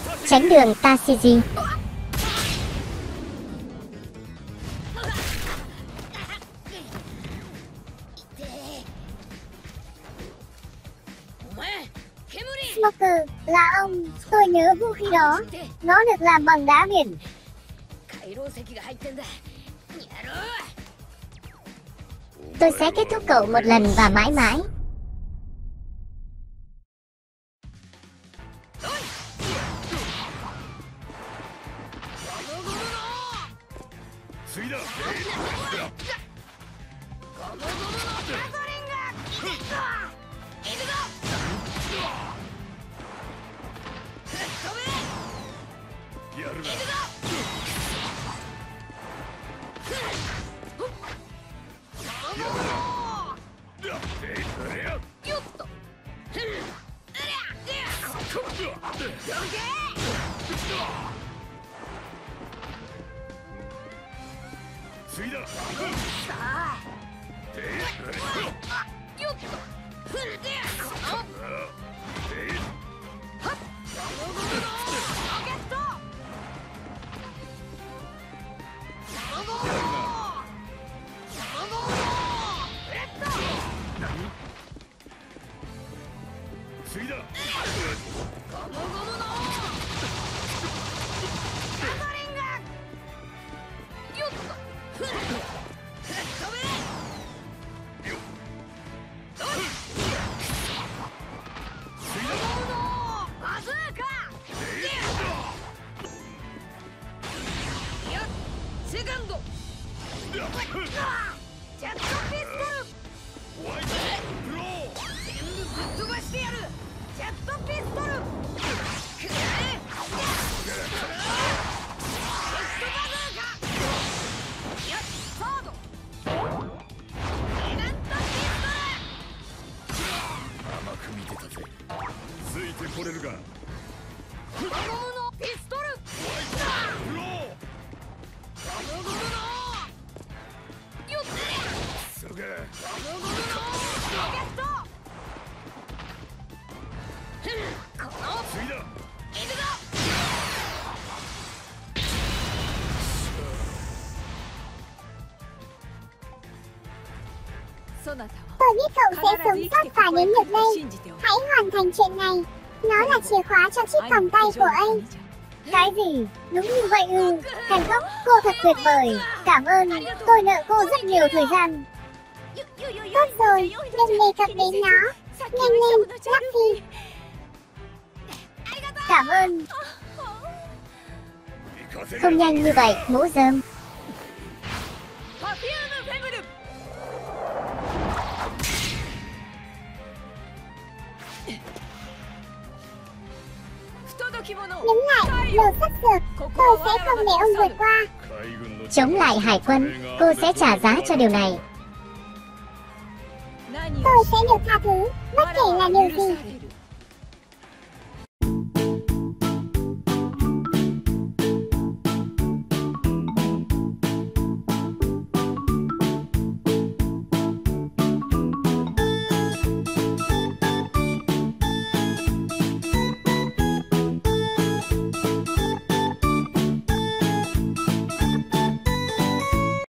Tránh đường Tashiji. Smoker, là ông, tôi nhớ vũ khí đó. Nó được làm bằng đá biển. Tôi sẽ kết thúc cậu một lần và mãi mãi. Tôi biết cậu sẽ sống sót và đến được đây. Hãy hoàn thành chuyện này. Nó là chìa khóa cho chiếc vòng tay của anh. Cái gì? Đúng như vậy ư? Hancock, cô thật tuyệt vời. Cảm ơn, tôi nợ cô rất nhiều thời gian. Tốt rồi, đừng đề cập đến nó. Nhanh lên, Luffy. Cảm ơn. Không nhanh như vậy, mũ rơm. Đứng lại, lột sắc dược. Tôi sẽ không để ông vượt qua. Chống lại hải quân, cô sẽ trả giá cho điều này. Tôi sẽ được tha thứ, bất kể là điều gì.